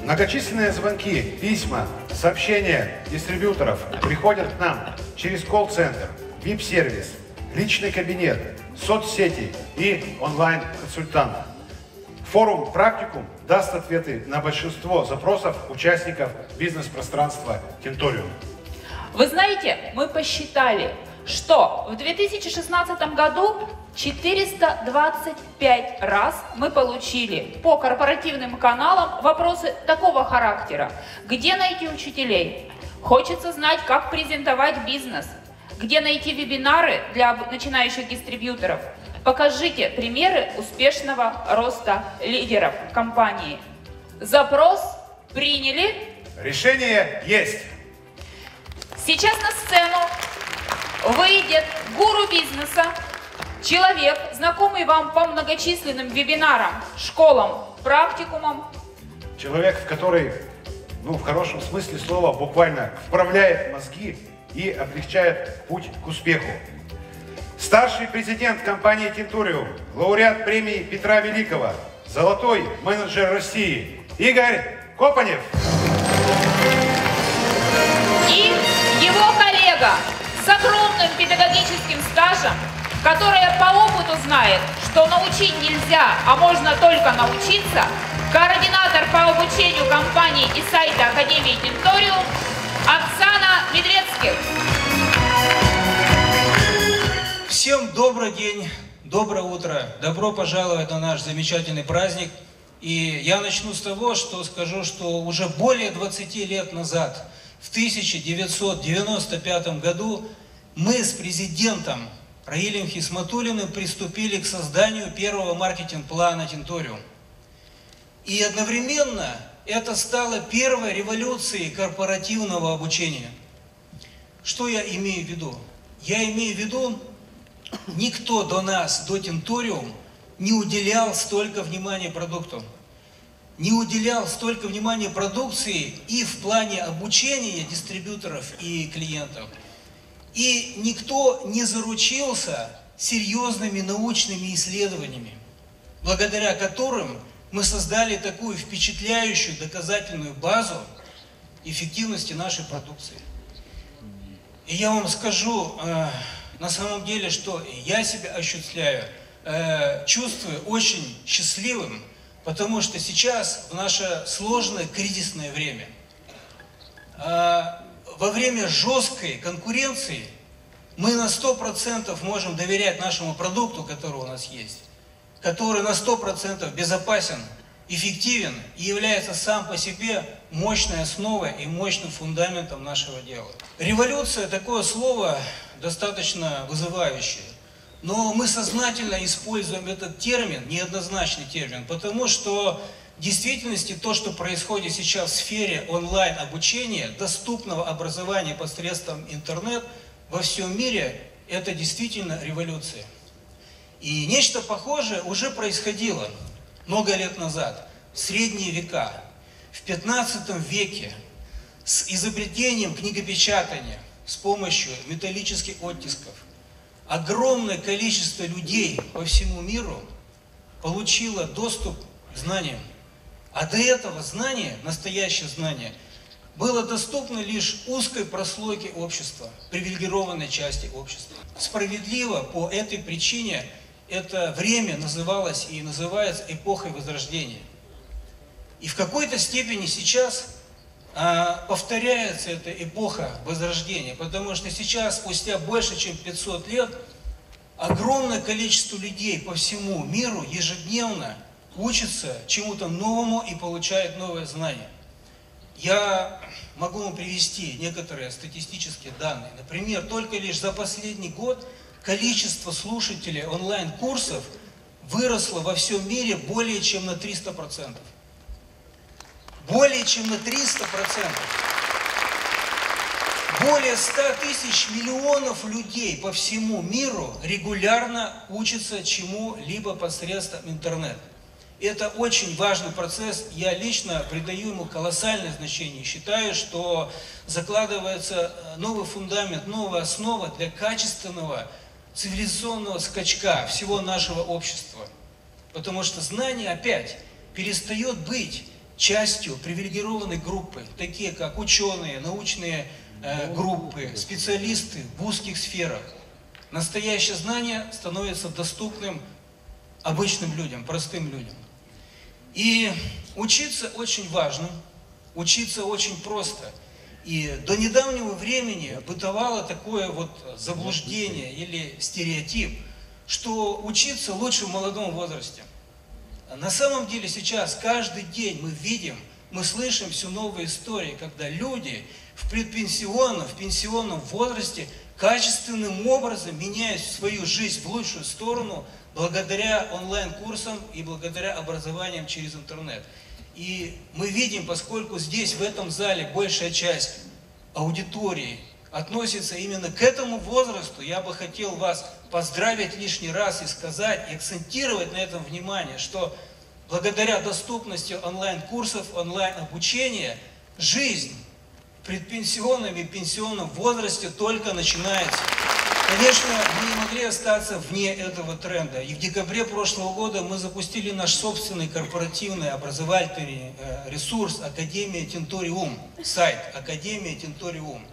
Многочисленные звонки, письма, сообщения дистрибьюторов приходят к нам через колл-центр, VIP-сервис, личный кабинет, соцсети и онлайн-консультант. Форум «Практикум» даст ответы на большинство запросов участников бизнес-пространства Тинториум. Вы знаете, мы посчитали, что в 2016 году 425 раз мы получили по корпоративным каналам вопросы такого характера. Где найти учителей? Хочется знать, как презентовать бизнес. Где найти вебинары для начинающих дистрибьюторов? Покажите примеры успешного роста лидеров компании. Запрос приняли. Решение есть. Сейчас на сцену выйдет гуру бизнеса, человек, знакомый вам по многочисленным вебинарам, школам, практикумам. Человек, который, в хорошем смысле слова, буквально вправляет мозги и облегчает путь к успеху. Старший президент компании Тинториум, лауреат премии Петра Великого, золотой менеджер России Игорь Копанев. И его коллега с огромным педагогическим стажем, которая по опыту знает, что научить нельзя, а можно только научиться, координатор по обучению компании и сайта Академии Тинториум Оксана Медведских. Всем добрый день, доброе утро, добро пожаловать на наш замечательный праздник. И я начну с того, что скажу, что уже более 20 лет назад, в 1995 году, мы с президентом Раилем Хисматуллиным приступили к созданию первого маркетинг-плана Тинториум. И одновременно это стало первой революцией корпоративного обучения. Что я имею в виду? Я имею в виду, никто до нас, до Тинториум, не уделял столько внимания продукту, не уделял столько внимания продукции и в плане обучения дистрибьюторов и клиентов. И никто не заручился серьезными научными исследованиями, благодаря которым мы создали такую впечатляющую доказательную базу эффективности нашей продукции. И я вам скажу, на самом деле, что я себя ощущаю, чувствую очень счастливым, потому что сейчас, в наше сложное кризисное время, во время жесткой конкуренции мы на 100% можем доверять нашему продукту, который у нас есть, который на 100% безопасен, эффективен и является сам по себе мощной основой и мощным фундаментом нашего дела. Революция – такое слово достаточно вызывающее, но мы сознательно используем этот термин, неоднозначный термин, потому что в действительности то, что происходит сейчас в сфере онлайн-обучения, доступного образования посредством интернет во всем мире, это действительно революция. И нечто похожее уже происходило много лет назад, в средние века, в 15 веке, с изобретением книгопечатания, с помощью металлических оттисков. Огромное количество людей по всему миру получило доступ к знаниям. А до этого знание, настоящее знание, было доступно лишь узкой прослойке общества, привилегированной части общества. Справедливо по этой причине это время называлось и называется эпохой Возрождения. И в какой-то степени сейчас повторяется эта эпоха Возрождения, потому что сейчас, спустя больше чем 500 лет, огромное количество людей по всему миру ежедневно учится чему-то новому и получает новые знания. Я могу вам привести некоторые статистические данные. Например, только лишь за последний год количество слушателей онлайн-курсов выросло во всем мире более чем на 300%. Более чем на 300%. Более 100 тысяч миллионов людей по всему миру регулярно учатся чему-либо посредством интернета. Это очень важный процесс, я лично придаю ему колоссальное значение. Считаю, что закладывается новый фундамент, новая основа для качественного цивилизационного скачка всего нашего общества. Потому что знание опять перестает быть частью привилегированной группы, такие как ученые, научные группы, специалисты в узких сферах. Настоящее знание становится доступным обычным людям, простым людям. И учиться очень важно, учиться очень просто. И до недавнего времени бытовало такое вот заблуждение или стереотип, что учиться лучше в молодом возрасте. На самом деле сейчас каждый день мы видим, мы слышим все новые истории, когда люди в предпенсионном, в пенсионном возрасте качественным образом меняют свою жизнь в лучшую сторону благодаря онлайн-курсам и благодаря образованиям через интернет. И мы видим, поскольку здесь, в этом зале, большая часть аудитории относится именно к этому возрасту, я бы хотел вас поздравить лишний раз и сказать, и акцентировать на этом внимание, что благодаря доступности онлайн-курсов, онлайн-обучения, жизнь в предпенсионном и пенсионном возрасте только начинается. Конечно, мы не могли остаться вне этого тренда. И в декабре прошлого года мы запустили наш собственный корпоративный образовательный ресурс Академия Тинториум, сайт Академия Тинториум.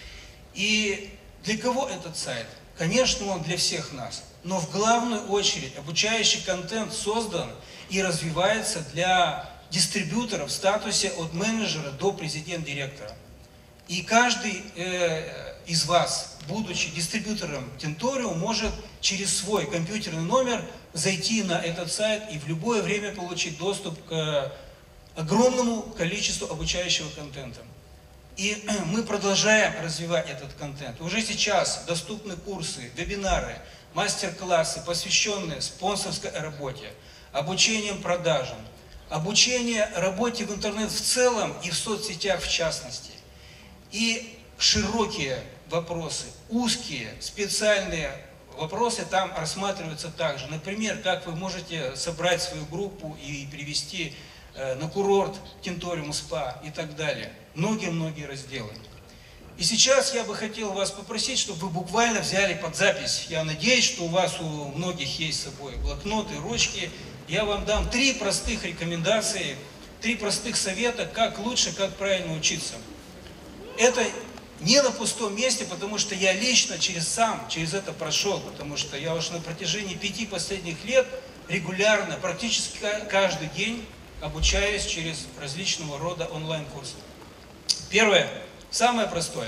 И для кого этот сайт? Конечно, он для всех нас. Но в главную очередь обучающий контент создан и развивается для дистрибьюторов в статусе от менеджера до президент-директора. И каждый из вас, будучи дистрибьютором Тинториум, может через свой компьютерный номер зайти на этот сайт и в любое время получить доступ к огромному количеству обучающего контента. И мы продолжаем развивать этот контент. Уже сейчас доступны курсы, вебинары, мастер-классы, посвященные спонсорской работе, обучением продажам, обучение работе в интернет в целом и в соцсетях в частности. И широкие вопросы, узкие, специальные вопросы там рассматриваются также. Например, как вы можете собрать свою группу и привести на курорт Тинториум СПА и так далее. Многие-многие разделы. И сейчас я бы хотел вас попросить, чтобы вы буквально взяли под запись. Я надеюсь, что у вас у многих есть с собой блокноты, ручки. Я вам дам 3 простых рекомендации, 3 простых совета, как лучше, как правильно учиться. Это не на пустом месте, потому что я лично через это прошел, потому что я уж на протяжении 5 последних лет регулярно, практически каждый день обучаюсь через различного рода онлайн-курсы. Первое, самое простое,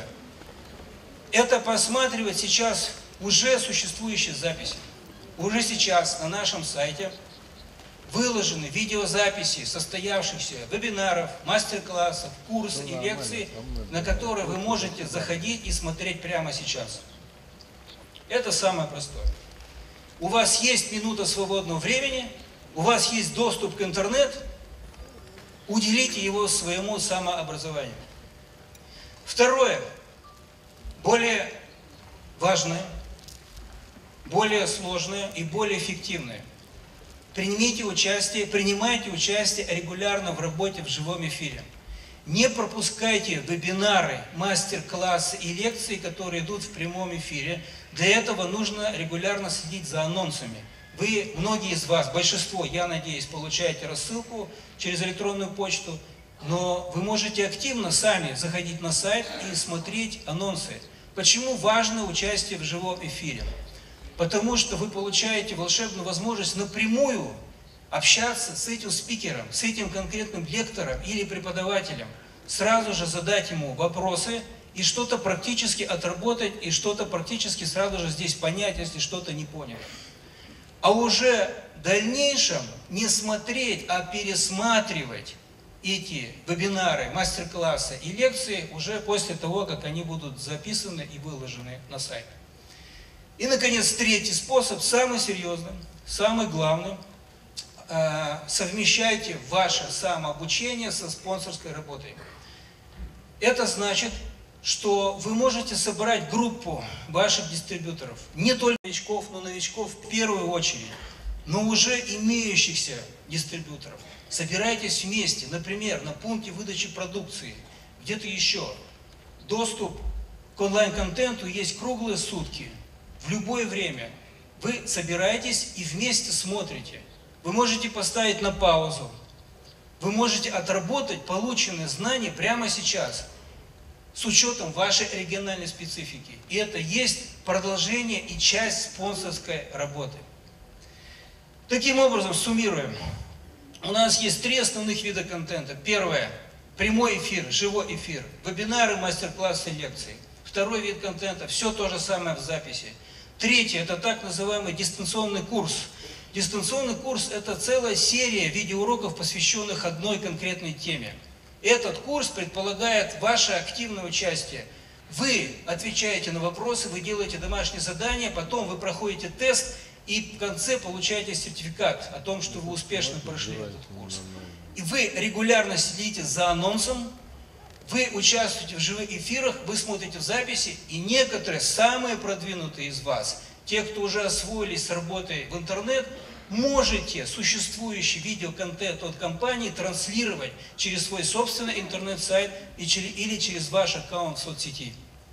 это просматривать сейчас уже существующие записи. Уже сейчас на нашем сайте выложены видеозаписи состоявшихся вебинаров, мастер-классов, курсов и лекций, на которые вы можете заходить и смотреть прямо сейчас. Это самое простое. У вас есть минута свободного времени, у вас есть доступ к интернету, уделите его своему самообразованию. Второе, более важное, более сложное и более эффективное. Принимайте участие регулярно в работе в живом эфире. Не пропускайте вебинары, мастер-классы и лекции, которые идут в прямом эфире. Для этого нужно регулярно следить за анонсами. Вы, многие из вас, большинство, я надеюсь, получаете рассылку через электронную почту, но вы можете активно сами заходить на сайт и смотреть анонсы. Почему важно участие в живом эфире? Потому что вы получаете волшебную возможность напрямую общаться с этим спикером, с этим конкретным лектором или преподавателем, сразу же задать ему вопросы и что-то практически отработать, и что-то практически сразу же здесь понять, если что-то не поняли. А уже в дальнейшем не смотреть, а пересматривать эти вебинары, мастер-классы и лекции уже после того, как они будут записаны и выложены на сайт. И, наконец, третий способ, самый серьезный, самый главный. Совмещайте ваше самообучение со спонсорской работой. Это значит, что вы можете собрать группу ваших дистрибьюторов, не только новичков, но новичков в первую очередь, но уже имеющихся дистрибьюторов. Собирайтесь вместе, например, на пункте выдачи продукции, где-то еще. Доступ к онлайн-контенту есть круглые сутки. В любое время вы собираетесь и вместе смотрите. Вы можете поставить на паузу, вы можете отработать полученные знания прямо сейчас, с учетом вашей региональной специфики. И это есть продолжение и часть спонсорской работы. Таким образом, суммируем. У нас есть 3 основных вида контента. Первое – прямой эфир, живой эфир, вебинары, мастер-классы, лекции. Второй вид контента – все то же самое в записи. Третье – это так называемый дистанционный курс. Дистанционный курс – это целая серия видеоуроков, посвященных одной конкретной теме. Этот курс предполагает ваше активное участие. Вы отвечаете на вопросы, вы делаете домашние задания, потом вы проходите тест и в конце получаете сертификат о том, что вы успешно прошли этот курс. И вы регулярно следите за анонсом, вы участвуете в живых эфирах, вы смотрите в записи, и некоторые, самые продвинутые из вас, те, кто уже освоились с работой в интернет, можете существующий видеоконтент от компании транслировать через свой собственный интернет-сайт или через ваш аккаунт в соцсети.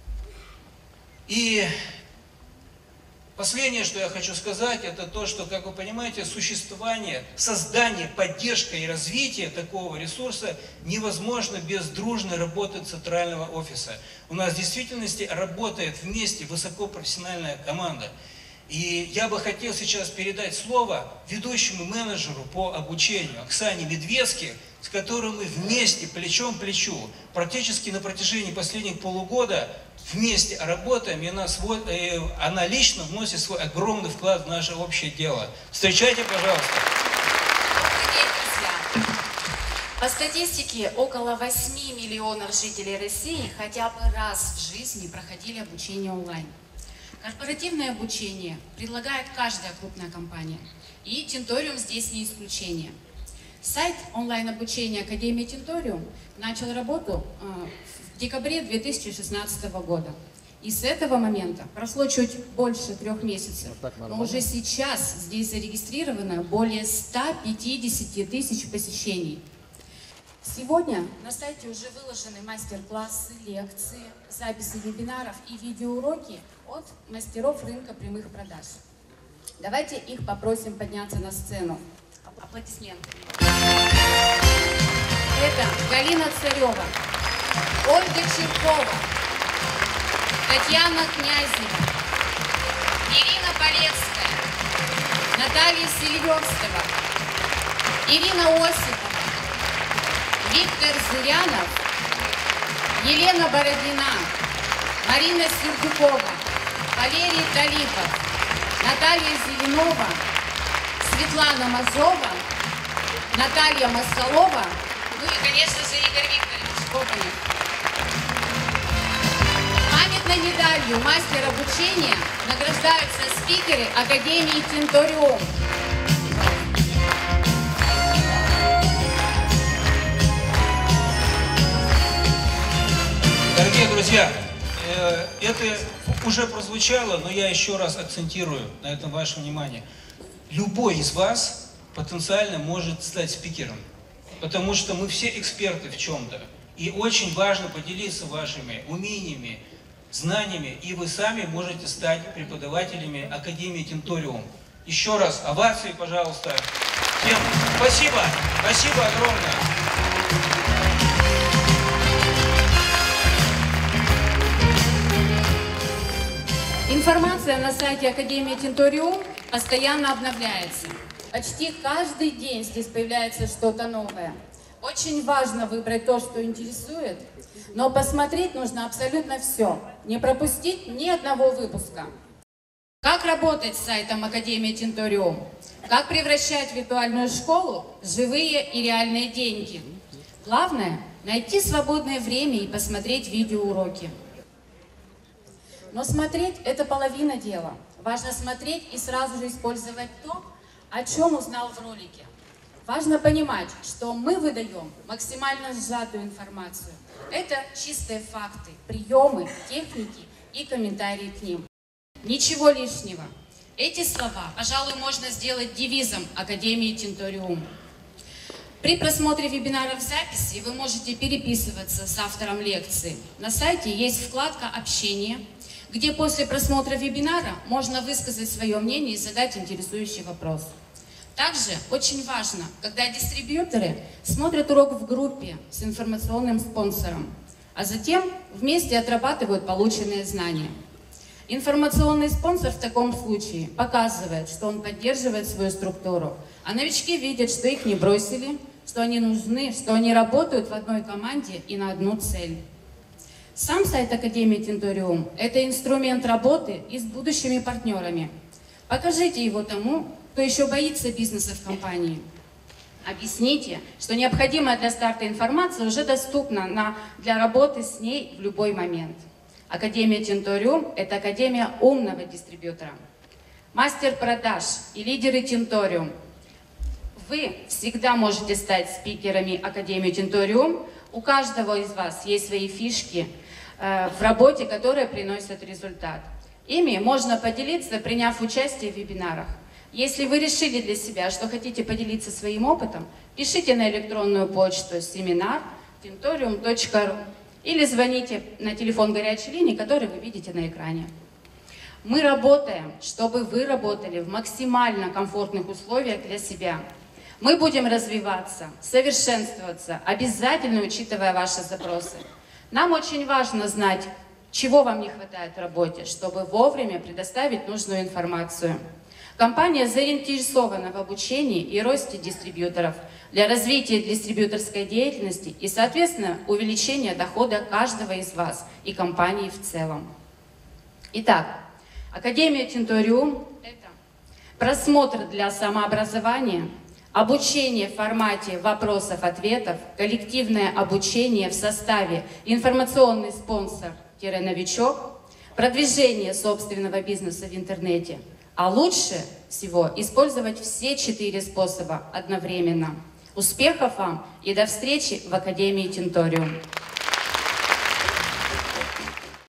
И последнее, что я хочу сказать, это то, что, как вы понимаете, существование, создание, поддержка и развитие такого ресурса невозможно без дружной работы центрального офиса. У нас в действительности работает вместе высокопрофессиональная команда. И я бы хотел сейчас передать слово ведущему менеджеру по обучению Оксане Медведски, с которой мы вместе, плечом к плечу, практически на протяжении последних полугода вместе работаем, и она лично вносит свой огромный вклад в наше общее дело. Встречайте, пожалуйста. Добрый день, друзья. По статистике, около 8 миллионов жителей России хотя бы раз в жизни проходили обучение онлайн. Корпоративное обучение предлагает каждая крупная компания, и Тинториум здесь не исключение. Сайт онлайн-обучения Академии Тинториум начал работу в декабре 2016 года. И с этого момента прошло чуть больше 3 месяцев, но уже сейчас здесь зарегистрировано более 150 тысяч посещений. Сегодня на сайте уже выложены мастер-классы, лекции, записи вебинаров и видеоуроки от мастеров рынка прямых продаж. Давайте их попросим подняться на сцену. Аплодисменты. Это Галина Царева, Ольга Черкова, Татьяна Князева, Ирина Полецкая, Наталья Селиверстова, Ирина Осипова, Виктор Зырянов, Елена Бородина, Марина Сердюкова, Валерий Талипов, Наталья Зеленова, Светлана Мазова, Наталья Москалова, ну и, конечно же, Игорь Викторович Копанев. Памятной медалью мастер обучения награждаются спикеры Академии Тинториум. Дорогие друзья, это уже прозвучало, но я еще раз акцентирую на этом ваше внимание. Любой из вас потенциально может стать спикером, потому что мы все эксперты в чем-то. И очень важно поделиться вашими умениями, знаниями, и вы сами можете стать преподавателями Академии Тинториум. Еще раз овации, пожалуйста. Всем спасибо, спасибо огромное. Информация на сайте Академии Тинториум постоянно обновляется. Почти каждый день здесь появляется что-то новое. Очень важно выбрать то, что интересует, но посмотреть нужно абсолютно все, не пропустить ни одного выпуска. Как работать с сайтом Академии Тинториум? Как превращать виртуальную школу в живые и реальные деньги? Главное – найти свободное время и посмотреть видеоуроки. Но смотреть – это половина дела. Важно смотреть и сразу же использовать то, о чем узнал в ролике. Важно понимать, что мы выдаем максимально сжатую информацию. Это чистые факты, приемы, техники и комментарии к ним. Ничего лишнего. Эти слова, пожалуй, можно сделать девизом Академии Тинториум. При просмотре вебинаров в записи вы можете переписываться с автором лекции. На сайте есть вкладка «Общение», где после просмотра вебинара можно высказать свое мнение и задать интересующий вопрос. Также очень важно, когда дистрибьюторы смотрят урок в группе с информационным спонсором, а затем вместе отрабатывают полученные знания. Информационный спонсор в таком случае показывает, что он поддерживает свою структуру, а новички видят, что их не бросили, что они нужны, что они работают в одной команде и на одну цель. Сам сайт Академии Тинториум – это инструмент работы и с будущими партнерами. Покажите его тому, кто еще боится бизнеса в компании. Объясните, что необходимая для старта информация уже доступна для работы с ней в любой момент. Академия Тинториум – это академия умного дистрибьютора. Мастер продаж и лидеры Тинториум. Вы всегда можете стать спикерами Академии Тинториум. У каждого из вас есть свои фишки в работе, которые приносят результат. Ими можно поделиться, приняв участие в вебинарах. Если вы решили для себя, что хотите поделиться своим опытом, пишите на электронную почту seminar@tintorium.ru или звоните на телефон горячей линии, который вы видите на экране. Мы работаем, чтобы вы работали в максимально комфортных условиях для себя. Мы будем развиваться, совершенствоваться, обязательно учитывая ваши запросы. Нам очень важно знать, чего вам не хватает в работе, чтобы вовремя предоставить нужную информацию. Компания заинтересована в обучении и росте дистрибьюторов для развития дистрибьюторской деятельности и, соответственно, увеличения дохода каждого из вас и компании в целом. Итак, Академия Тинториум – это просмотр для самообразования, обучение в формате вопросов-ответов, коллективное обучение в составе информационный спонсор-новичок, продвижение собственного бизнеса в интернете. А лучше всего использовать все 4 способа одновременно. Успехов вам и до встречи в Академии Тинториум!